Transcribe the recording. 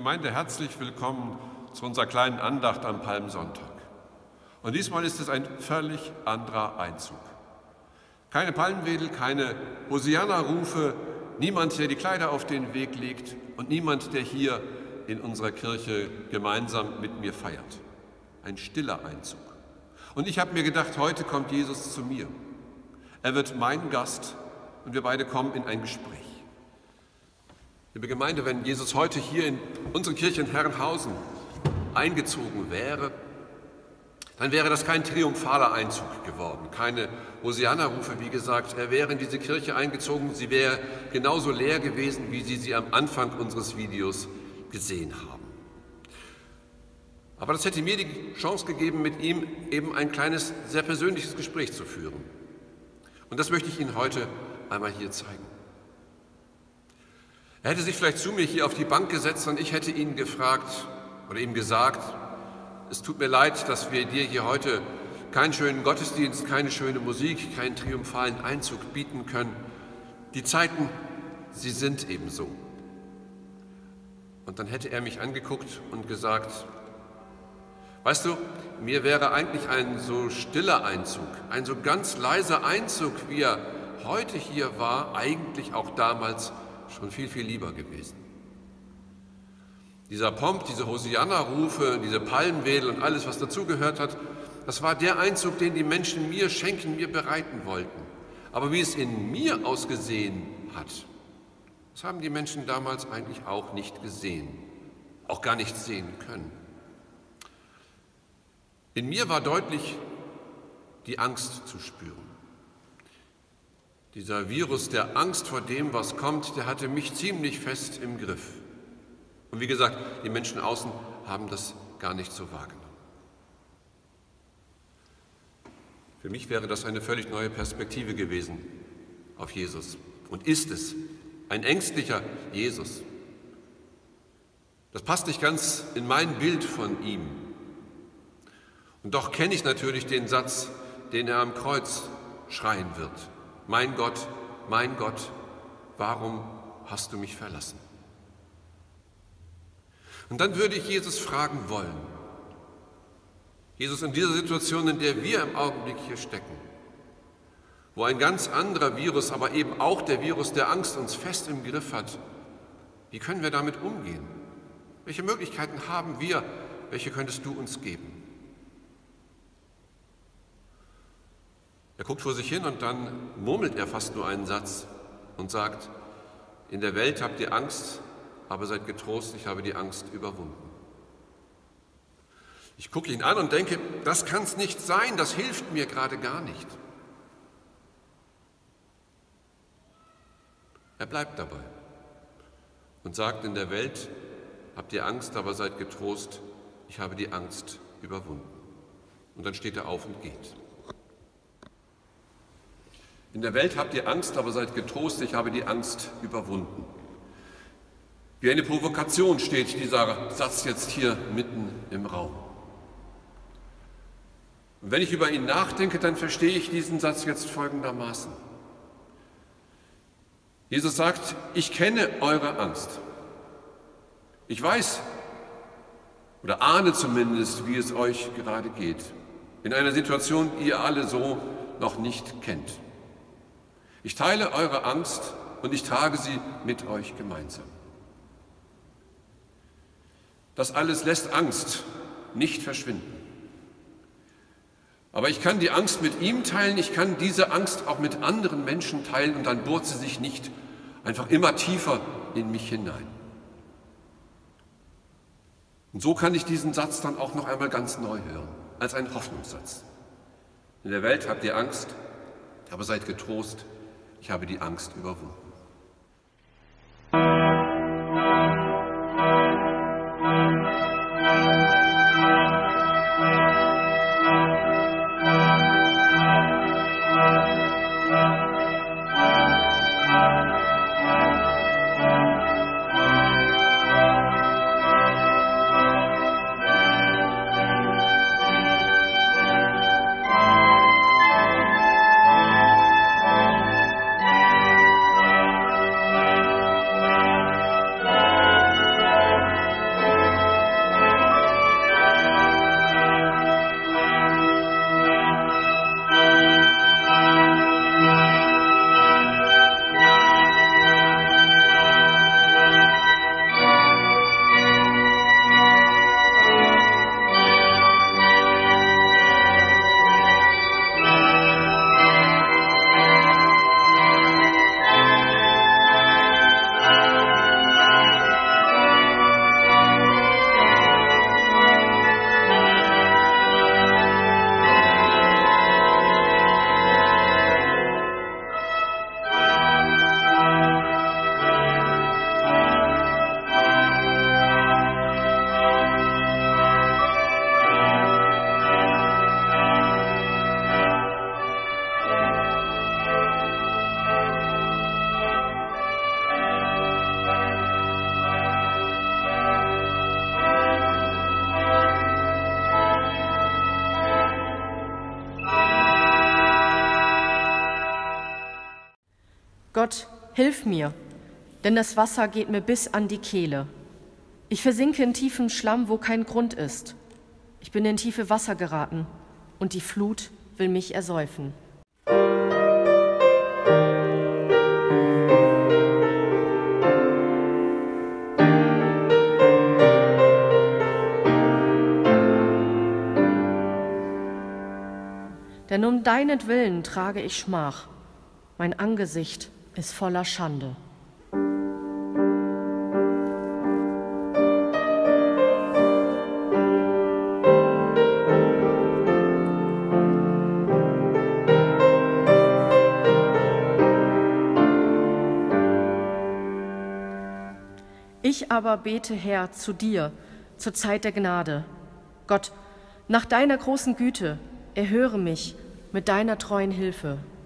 Gemeinde herzlich willkommen zu unserer kleinen Andacht am Palmsonntag. Und diesmal ist es ein völlig anderer Einzug. Keine Palmwedel, keine Hosianna-Rufe, niemand, der die Kleider auf den Weg legt und niemand, der hier in unserer Kirche gemeinsam mit mir feiert. Ein stiller Einzug. Und ich habe mir gedacht, heute kommt Jesus zu mir. Er wird mein Gast und wir beide kommen in ein Gespräch. Liebe Gemeinde, wenn Jesus heute hier in unsere Kirche in Herrenhausen eingezogen wäre, dann wäre das kein triumphaler Einzug geworden, keine Hosianna-Rufe, wie gesagt. Er wäre in diese Kirche eingezogen, sie wäre genauso leer gewesen, wie Sie am Anfang unseres Videos gesehen haben. Aber das hätte mir die Chance gegeben, mit ihm eben ein kleines, sehr persönliches Gespräch zu führen. Und das möchte ich Ihnen heute einmal hier zeigen. Er hätte sich vielleicht zu mir hier auf die Bank gesetzt und ich hätte ihn gefragt oder ihm gesagt, es tut mir leid, dass wir dir hier heute keinen schönen Gottesdienst, keine schöne Musik, keinen triumphalen Einzug bieten können. Die Zeiten, sie sind eben so. Und dann hätte er mich angeguckt und gesagt, weißt du, mir wäre eigentlich ein so stiller Einzug, ein so ganz leiser Einzug, wie er heute hier war, eigentlich auch damals schon viel, viel lieber gewesen. Dieser Pomp, diese Hosianna-Rufe, diese Palmwedel und alles, was dazugehört hat, das war der Einzug, den die Menschen mir schenken, mir bereiten wollten. Aber wie es in mir ausgesehen hat, das haben die Menschen damals eigentlich auch nicht gesehen, auch gar nicht sehen können. In mir war deutlich die Angst zu spüren. Dieser Virus der Angst vor dem, was kommt, der hatte mich ziemlich fest im Griff. Und wie gesagt, die Menschen außen haben das gar nicht so wahrgenommen. Für mich wäre das eine völlig neue Perspektive gewesen auf Jesus. Und ist es ein ängstlicher Jesus. Das passt nicht ganz in mein Bild von ihm. Und doch kenne ich natürlich den Satz, den er am Kreuz schreien wird. Mein Gott, warum hast du mich verlassen? Und dann würde ich Jesus fragen wollen. Jesus, in dieser Situation, in der wir im Augenblick hier stecken, wo ein ganz anderer Virus, aber eben auch der Virus der Angst uns fest im Griff hat, wie können wir damit umgehen? Welche Möglichkeiten haben wir? Welche könntest du uns geben? Er guckt vor sich hin und dann murmelt er fast nur einen Satz und sagt, in der Welt habt ihr Angst, aber seid getrost, ich habe die Angst überwunden. Ich gucke ihn an und denke, das kann es nicht sein, das hilft mir gerade gar nicht. Er bleibt dabei und sagt, in der Welt habt ihr Angst, aber seid getrost, ich habe die Angst überwunden. Und dann steht er auf und geht. In der Welt habt ihr Angst, aber seid getrost, ich habe die Angst überwunden. Wie eine Provokation steht dieser Satz jetzt hier mitten im Raum. Und wenn ich über ihn nachdenke, dann verstehe ich diesen Satz jetzt folgendermaßen. Jesus sagt, ich kenne eure Angst. Ich weiß oder ahne zumindest, wie es euch gerade geht. In einer Situation, die ihr alle so noch nicht kennt. Ich teile eure Angst und ich trage sie mit euch gemeinsam. Das alles lässt Angst nicht verschwinden. Aber ich kann die Angst mit ihm teilen, ich kann diese Angst auch mit anderen Menschen teilen und dann bohrt sie sich nicht einfach immer tiefer in mich hinein. Und so kann ich diesen Satz dann auch noch einmal ganz neu hören, als einen Hoffnungssatz. In der Welt habt ihr Angst, aber seid getrost, ich habe die Angst überwunden. Gott, hilf mir, denn das Wasser geht mir bis an die Kehle. Ich versinke in tiefem Schlamm, wo kein Grund ist. Ich bin in tiefe Wasser geraten und die Flut will mich ersäufen. Denn um deinetwillen trage ich Schmach. Mein Angesicht ist voller Schande. Ich aber bete, Herr, zu dir zur Zeit der Gnade. Gott, nach deiner großen Güte, erhöre mich mit deiner treuen Hilfe.